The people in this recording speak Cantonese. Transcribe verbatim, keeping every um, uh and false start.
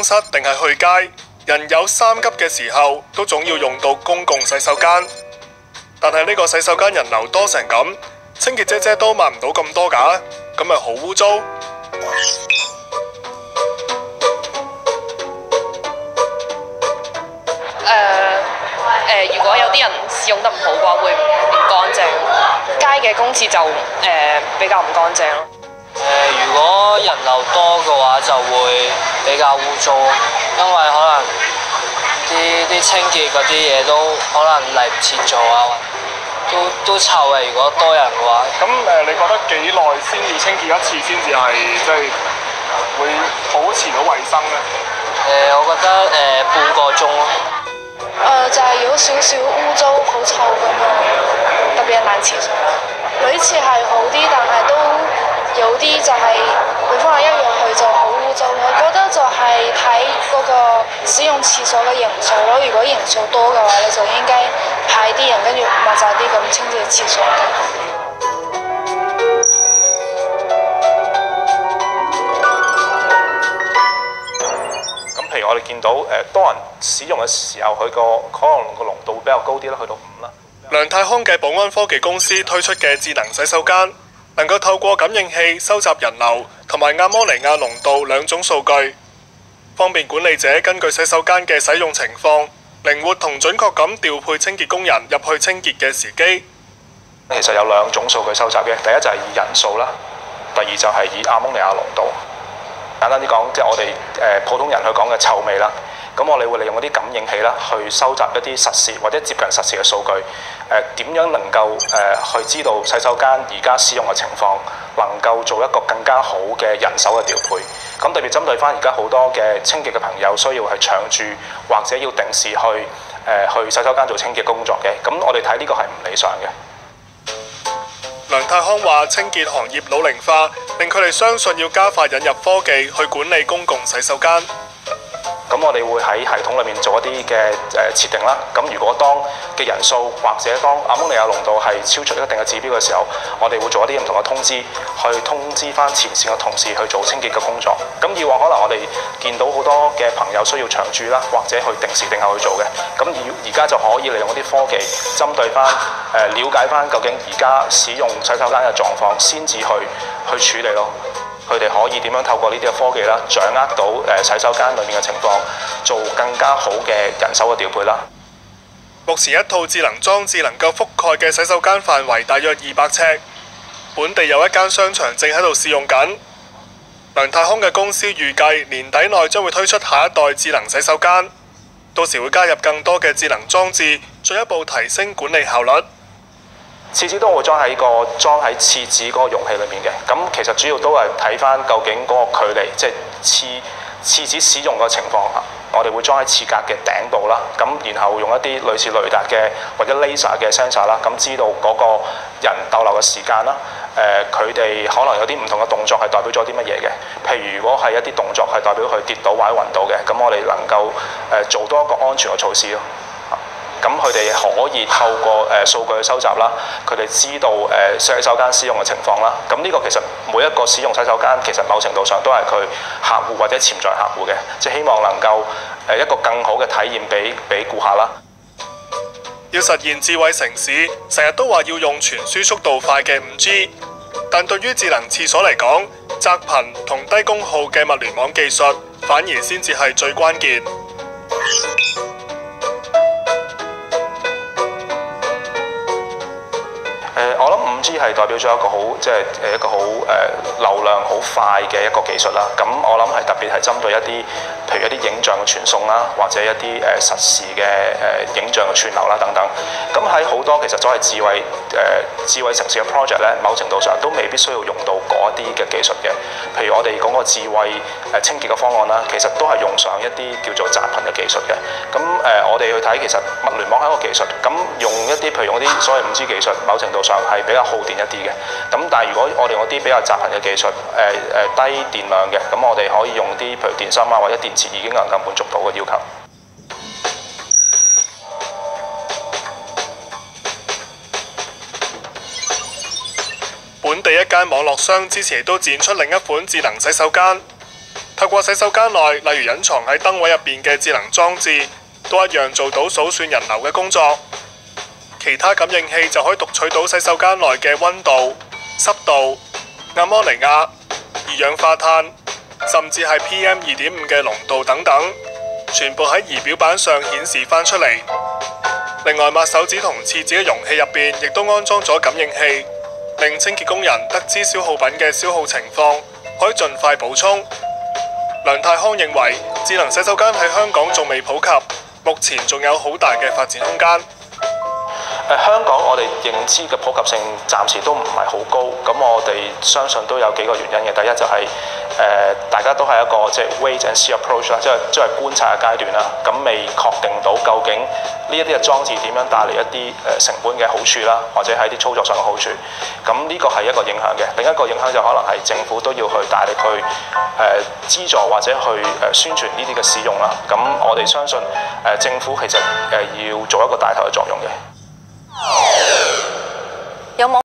室定係去街，人有三急嘅時候，都總要用到公共洗手間。但係呢個洗手間人流多成咁，清潔姐姐都抹唔到咁多㗎，咁咪好污糟。 誒誒、呃，如果有啲人使用得唔好嘅話，會唔乾淨。街嘅公廁就誒、呃、比較唔乾淨咯。 誒、呃，如果人流多嘅話，就會比較污糟，因為可能啲啲清潔嗰啲嘢都可能嚟唔切做啊，都都臭嘅。如果多人嘅話， 咁誒、呃，你覺得幾耐先要清潔一次先至係即係會保持到衞生咧？ 誒、呃，我覺得誒、呃、半個鐘咯。 誒、呃、就係、是、有少少污糟，好臭咁樣，特別係男廁所。女廁係好啲，但係都有啲就係、是，比方話一入去就好污糟。我覺得就係睇嗰個使用廁所嘅人數咯。如果人數多嘅話，你就應該派啲人跟住密集啲咁清潔廁所。 譬如我哋見到誒多人使用嘅時候，佢個可能個濃度會比較高啲啦，去到五啦。 梁太康嘅保安科技公司推出嘅智能洗手間，能夠透過感應器收集人流同埋亞摩尼亞濃度兩種數據，方便管理者根據洗手間嘅使用情況，靈活同準確咁調配清潔工人入去清潔嘅時機。 其實有兩種數據收集嘅，第一就係以人數啦，第二就係以亞摩尼亞濃度。簡單啲講，即係我哋誒普通人去講嘅臭味啦。咁我哋會利用嗰啲感應器啦，去收集一啲實時或者接近實時嘅數據。誒、呃、點樣能夠誒、呃、去知道洗手間而家使用嘅情況，能夠做一個更加好嘅人手嘅調配。咁特別針對翻而家好多嘅清潔嘅朋友，需要係長住或者要定時去誒、呃、去洗手間做清潔工作嘅。咁我哋睇呢個係唔理想嘅。 梁太康話：清潔行業老齡化，令佢哋相信要加快引入科技去管理公共洗手間。 咁我哋會喺系統裏面做一啲嘅誒設定啦。咁如果當嘅人數或者當亞摩尼亞濃度係超出一定嘅指標嘅時候，我哋會做一啲唔同嘅通知，去通知翻前線嘅同事去做清潔嘅工作。咁以往可能我哋見到好多嘅朋友需要長住啦，或者去定時定候去做嘅。咁而而家就可以利用一啲科技，針對翻誒了解翻究竟而家使用洗手間嘅狀況，先至去去處理咯。佢哋可以點樣透過呢啲嘅科技啦，掌握到誒洗手間裏面嘅情況，做更加好嘅人手嘅調配啦。 目前一套智能裝置能夠覆蓋嘅洗手間範圍大約二百尺，本地有一間商場正喺度試用緊。梁太康嘅公司預計年底內將會推出下一代智能洗手間，到時會加入更多嘅智能裝置，進一步提升管理效率。 廁紙都會裝喺個裝喺廁紙嗰個容器裏面嘅，咁其實主要都係睇翻究竟嗰個距離，即係廁廁紙使用嘅情況。我哋會裝喺廁格嘅頂部啦，咁然後用一啲類似雷達嘅或者 laser 嘅 sensor 啦，咁知道嗰個人逗留嘅時間啦。誒、呃，佢哋可能有啲唔同嘅動作係代表咗啲乜嘢嘅？譬如如果係一啲動作係代表佢跌倒或者暈倒嘅，咁我哋能夠誒、呃、做多一個安全嘅措施咯。咁佢哋可以透過誒數據去收集啦，佢哋知道誒洗手間使用嘅情況啦。咁呢個其實每一個使用洗手間，其實某程度上都係佢客戶或者潛在客戶嘅，即係希望能夠誒一個更好嘅體驗俾俾顧客啦。 要實現智慧城市，成日都話要用傳輸速度快嘅五 G， 但對於智能廁所嚟講，窄頻同低功耗嘅物聯網技術反而先至係最關鍵。 誒、呃，我諗五 G 係代表咗一個好，即係誒一個好誒、呃、流量好快嘅一個技術啦。咁我諗係特別係針對一啲，譬如一啲影像嘅傳送啦，或者一啲誒、呃、實時嘅誒、呃、影像嘅串流啦等等。咁喺好多其實所謂智慧誒、呃、智慧城市嘅 project 咧，某程度上都未必需要用到嗰一啲嘅技術嘅。譬如我哋講個智慧誒清潔嘅方案啦，其實都係用上一啲叫做窄頻嘅技術嘅。咁誒、呃，我哋去睇其實物聯網係一個技術，咁用一啲譬如用啲所謂五 G 技術，某程度上係比較耗電一啲嘅，咁但係如果我哋用啲比較窄頻嘅技術，誒、呃、誒、呃、低電量嘅，咁我哋可以用啲譬如電芯啊或者電池已經能夠滿足到嘅要求。 本地一間網絡商之前亦都展出另一款智能洗手間， 透過洗手間內，例如隱藏喺燈位入邊嘅智能裝置，都一樣做到數算人流嘅工作。其他感應器就可以讀取到洗手間內嘅溫度、濕度、亞摩尼亞、二氧化碳，甚至係 P M 二點五嘅濃度等等，全部喺儀表板上顯示翻出嚟。另外，抹手紙同廁紙嘅容器入邊亦都安裝咗感應器，令清潔工人得知消耗品嘅消耗情況，可以盡快補充。梁太康認為，智能洗手間喺香港仲未普及，目前仲有好大嘅發展空間。 誒、香港我哋認知嘅普及性暫時都唔係好高，咁我哋相信都有幾個原因嘅。第一就係、誒、大家都係一個即係 wait and see approach 啦，即係即係觀察嘅階段啦。咁未確定到究竟呢一啲嘅裝置點樣帶嚟一啲誒成本嘅好處啦，或者係啲操作上嘅好處。咁呢個係一個影響嘅。另一個影響就可能係政府都要去大力去誒、呃、資助或者去誒宣傳呢啲嘅使用啦。咁我哋相信誒、呃、政府其實誒要做一個帶頭嘅作用嘅。 有網